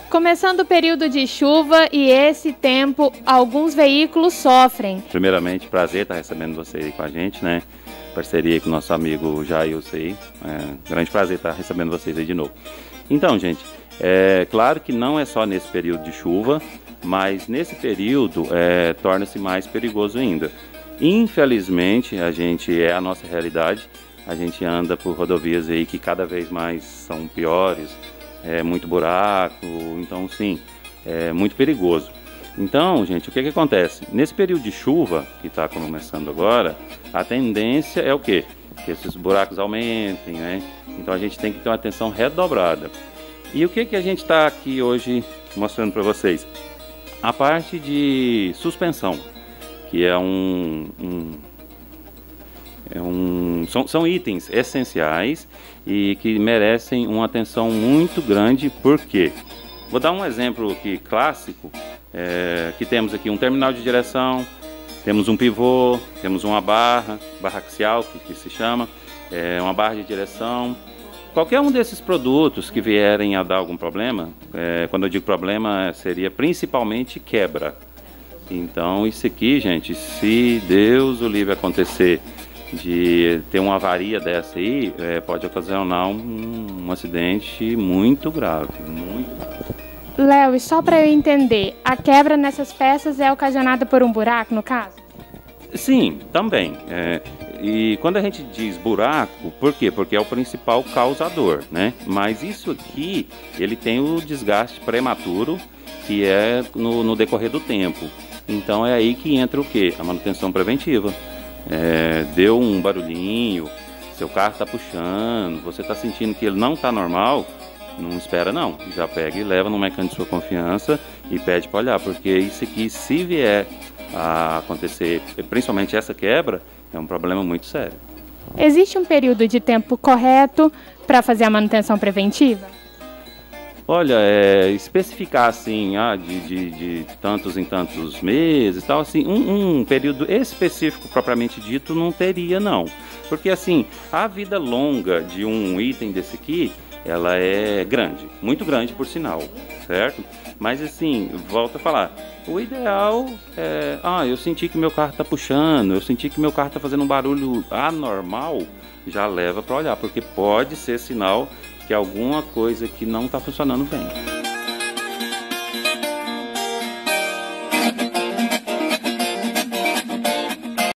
Começando o período de chuva e esse tempo, alguns veículos sofrem. Primeiramente, prazer estar recebendo você aí com a gente, né? Parceria aí com o nosso amigo Jailson aí. Grande prazer estar recebendo vocês aí de novo. Então, gente, claro que não é só nesse período de chuva, mas nesse período torna-se mais perigoso ainda. Infelizmente, a nossa realidade, a gente anda por rodovias aí que cada vez mais são piores, muito buraco, então sim, é muito perigoso. Então, gente, o que acontece? Nesse período de chuva, que está começando agora, a tendência é o quê? Que esses buracos aumentem, né? Então a gente tem que ter uma atenção redobrada. E o que a gente está aqui hoje mostrando para vocês? A parte de suspensão, que são itens essenciais e que merecem uma atenção muito grande. Por quê? Vou dar um exemplo aqui clássico, que temos aqui um terminal de direção, temos um pivô, temos uma barra axial, que se chama, uma barra de direção. Qualquer um desses produtos que vierem a dar algum problema, quando eu digo problema, seria principalmente quebra. Então isso aqui, gente, se Deus o livre acontecer de ter uma avaria dessa aí, pode ocasionar um acidente muito grave, muito grave. Léo, e só para eu entender, a quebra nessas peças é ocasionada por um buraco, no caso? Sim, também. E quando a gente diz buraco, por quê? Porque é o principal causador, né? Mas isso aqui, ele tem o desgaste prematuro, que é no decorrer do tempo. Então é aí que entra o quê? A manutenção preventiva. Deu um barulhinho, seu carro está puxando, você está sentindo que ele não está normal, não espera não, já pega e leva no mecânico de sua confiança e pede para olhar, porque isso aqui, se vier a acontecer, principalmente essa quebra, é um problema muito sério. Existe um período de tempo correto para fazer a manutenção preventiva? Olha, especificar assim, de tantos em tantos meses, tal, assim, um período específico propriamente dito não teria não, porque assim, a vida longa de um item desse aqui, ela é grande, muito grande por sinal, certo? Mas assim, volto a falar, o ideal eu senti que meu carro está puxando, eu senti que meu carro está fazendo um barulho anormal, já leva para olhar, porque pode ser sinal que alguma coisa que não está funcionando bem.